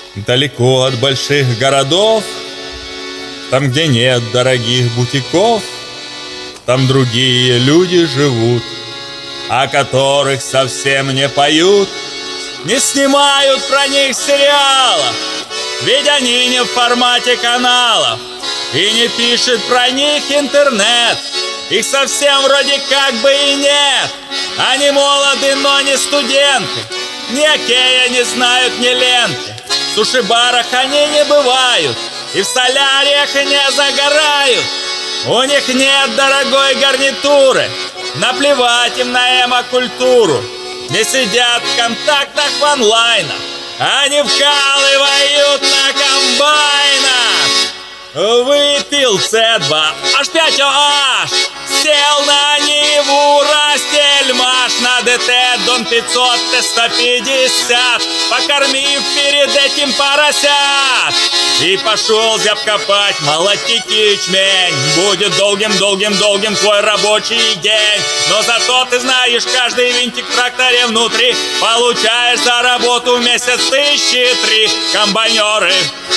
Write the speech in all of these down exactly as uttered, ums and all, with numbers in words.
Далеко от больших городов, там, где нет дорогих бутиков, там другие люди живут, о которых совсем не поют, не снимают про них сериалов, ведь они не в формате каналов, и не пишет про них интернет. Их совсем вроде как бы и нет. Они молоды, но не студенты, ни окея не знают, ни ленты. В суши-барах они не бывают и в соляриях не загорают. У них нет дорогой гарнитуры, наплевать им на эмо-культуру. Не сидят в контактах в онлайнах, они вкалывают на комбайнах. Выпил С два, аш пять о аш, сел на Ниву, Растельмаш, на ДТ Дон пятьсот, Т сто пятьдесят, покормив перед этим поросят. И пошел зяб копать, молотить ячмень. Будет долгим-долгим-долгим твой рабочий день, но зато ты знаешь каждый винтик в тракторе внутри. Получаешь за работу в месяц тысячи три. Комбайнеры.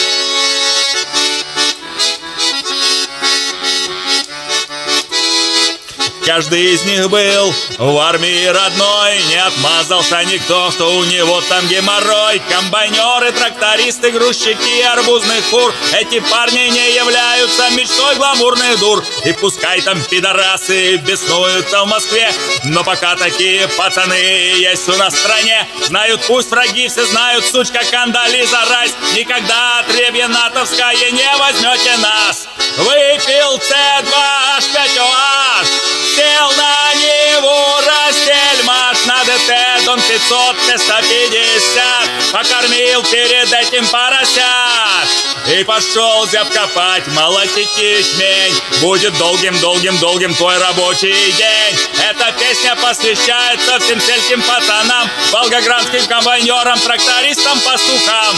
Каждый из них был в армии родной, не отмазался никто, что у него там геморрой. Комбайнеры, трактористы, грузчики арбузных фур, эти парни не являются мечтой гламурных дур. И пускай там пидорасы беснуются в Москве, но пока такие пацаны есть у нас в стране. Знают, пусть враги все знают, сучка Кандализа Райс, никогда отребье натовское не возьмете нас. Выпил С два, аш пять о аш, сел на Ниву, Растельмаш, на ДТ Дон пятьсот, Т сто пятьдесят, покормил перед этим поросят. И пошел зяб копать, молотить ячмень. Будет долгим-долгим-долгим твой рабочий день. Эта песня посвящается всем сельским пацанам, волгоградским комбайнерам, трактористам, пастухам.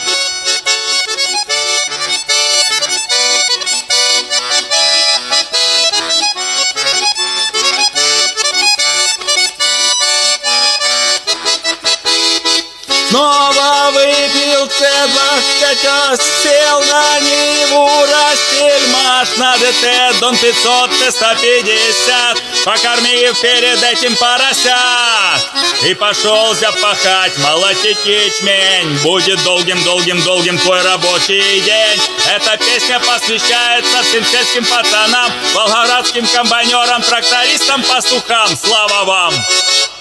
Снова выпил С два, пять, сел на Ниву, Растельмаш, на ДТ Дон пятьсот, Т сто пятьдесят, покормив перед этим поросят. И пошел зяб пахать, молотить ячмень. Будет долгим-долгим-долгим твой рабочий день. Эта песня посвящается всем сельским пацанам, волгоградским комбайнерам, трактористам, пастухам. Слава вам!